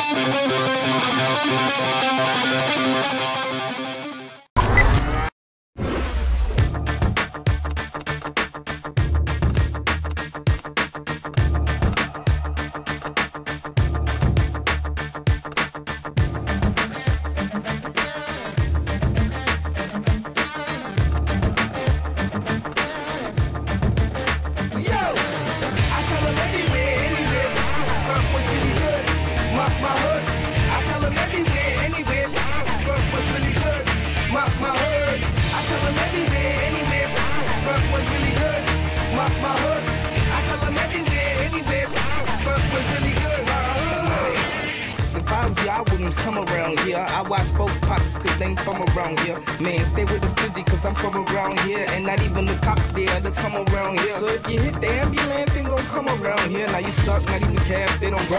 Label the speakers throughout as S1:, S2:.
S1: I wouldn't come around here. I watch both pockets cause they ain't from around here. Man, stay with the strizzy cause I'm from around here. And not even the cops there to come around here. So if you hit the ambulance, ain't gonna come around here. Now you stuck, not even cabs, they don't run.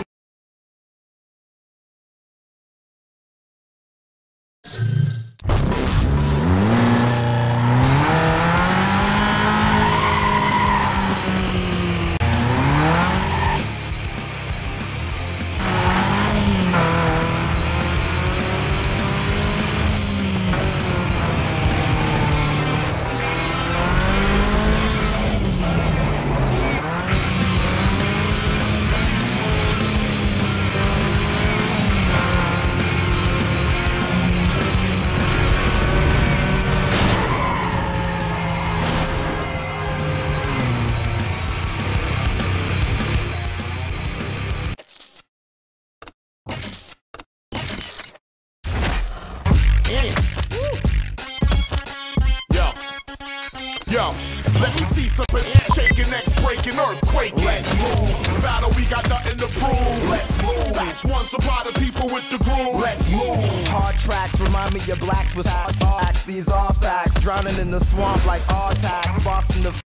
S2: Yo, let me see something shaking, necks breaking, earthquake. Let's move. Battle, we got nothing to prove. Let's move. That's one supply to people with the groove. Let's move.
S3: Hard tracks remind me of blacks with hard talks. These are facts. Drowning in the swamp like Artax. Bossing the